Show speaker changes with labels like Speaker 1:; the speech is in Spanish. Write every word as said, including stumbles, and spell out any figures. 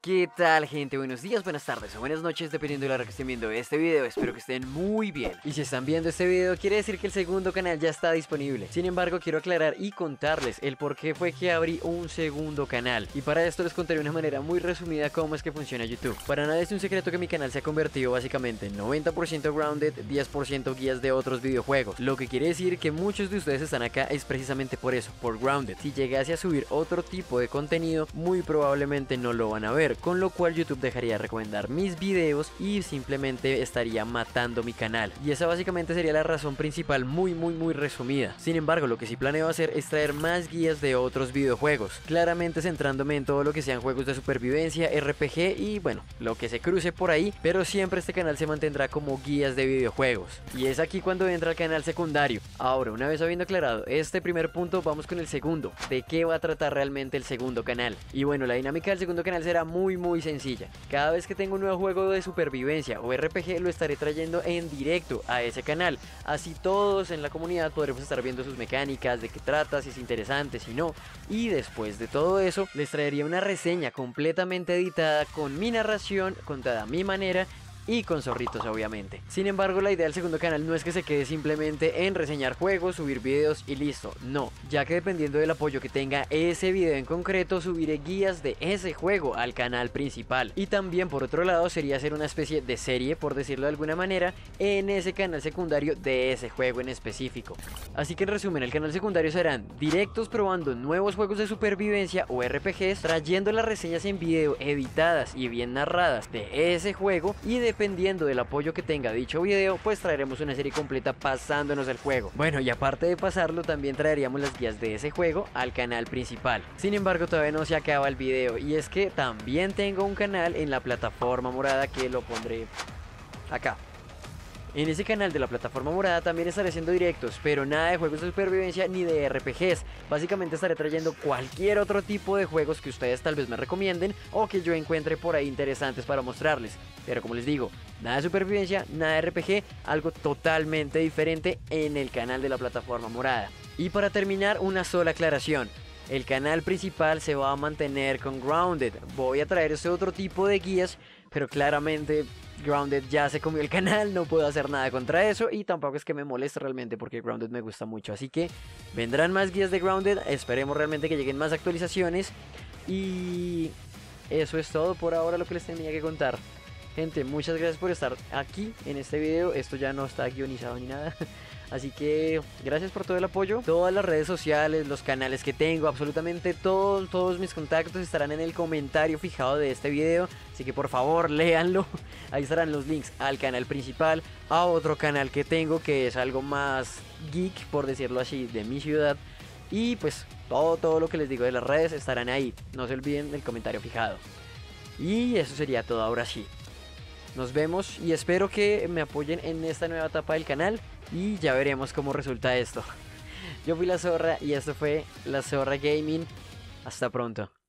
Speaker 1: ¿Qué tal, gente? Buenos días, buenas tardes o buenas noches, dependiendo de la hora que estén viendo este video. Espero que estén muy bien. Y si están viendo este video, quiere decir que el segundo canal ya está disponible. Sin embargo, quiero aclarar y contarles el por qué fue que abrí un segundo canal. Y para esto les contaré de una manera muy resumida cómo es que funciona YouTube. Para nada es un secreto que mi canal se ha convertido básicamente en noventa por ciento grounded, diez por ciento guías de otros videojuegos. Lo que quiere decir que muchos de ustedes están acá es precisamente por eso, por grounded. Si llegase a subir otro tipo de contenido, muy probablemente no lo van a ver, con lo cual YouTube dejaría de recomendar mis videos y simplemente estaría matando mi canal. Y esa básicamente sería la razón principal, muy muy muy resumida. Sin embargo, lo que sí planeo hacer es traer más guías de otros videojuegos, claramente centrándome en todo lo que sean juegos de supervivencia, R P G y bueno, lo que se cruce por ahí, pero siempre este canal se mantendrá como guías de videojuegos. Y es aquí cuando entra el canal secundario. Ahora, una vez habiendo aclarado este primer punto, vamos con el segundo. ¿De qué va a tratar realmente el segundo canal? Y bueno, la dinámica del segundo canal será muy muy sencilla. Cada vez que tengo un nuevo juego de supervivencia o R P G lo estaré trayendo en directo a ese canal. Así todos en la comunidad podremos estar viendo sus mecánicas, de qué trata, si es interesante, si no. Y después de todo eso les traería una reseña completamente editada con mi narración, contada a mi manera y con zorritos obviamente. Sin embargo, la idea del segundo canal no es que se quede simplemente en reseñar juegos, subir videos y listo, no, ya que dependiendo del apoyo que tenga ese video en concreto, subiré guías de ese juego al canal principal. Y también por otro lado sería hacer una especie de serie, por decirlo de alguna manera, en ese canal secundario de ese juego en específico. Así que en resumen, el canal secundario serán directos probando nuevos juegos de supervivencia o R P Gs, trayendo las reseñas en video editadas y bien narradas de ese juego, y de dependiendo del apoyo que tenga dicho video, pues traeremos una serie completa pasándonos el juego. Bueno, y aparte de pasarlo, también traeríamos las guías de ese juego al canal principal. Sin embargo, todavía no se acaba el video, y es que también tengo un canal en la plataforma morada que lo pondré acá. En ese canal de la plataforma morada también estaré haciendo directos, pero nada de juegos de supervivencia ni de R P Gs. Básicamente estaré trayendo cualquier otro tipo de juegos que ustedes tal vez me recomienden o que yo encuentre por ahí interesantes para mostrarles. Pero como les digo, nada de supervivencia, nada de R P G, algo totalmente diferente en el canal de la plataforma morada. Y para terminar, una sola aclaración. El canal principal se va a mantener con Grounded. Voy a traer este otro tipo de guías, pero claramente Grounded ya se comió el canal, no puedo hacer nada contra eso y tampoco es que me moleste realmente porque Grounded me gusta mucho. Así que vendrán más guías de Grounded, esperemos realmente que lleguen más actualizaciones y eso es todo por ahora lo que les tenía que contar. Gente, muchas gracias por estar aquí en este video, esto ya no está guionizado ni nada. Así que gracias por todo el apoyo. Todas las redes sociales, los canales que tengo, absolutamente todos, todos mis contactos estarán en el comentario fijado de este video. Así que por favor léanlo. Ahí estarán los links al canal principal, a otro canal que tengo que es algo más geek, por decirlo así, de mi ciudad. Y pues todo, todo lo que les digo de las redes estarán ahí. No se olviden del comentario fijado. Y eso sería todo ahora sí. Nos vemos y espero que me apoyen en esta nueva etapa del canal y ya veremos cómo resulta esto. Yo fui La Zorra y esto fue La Zorra Gaming. Hasta pronto.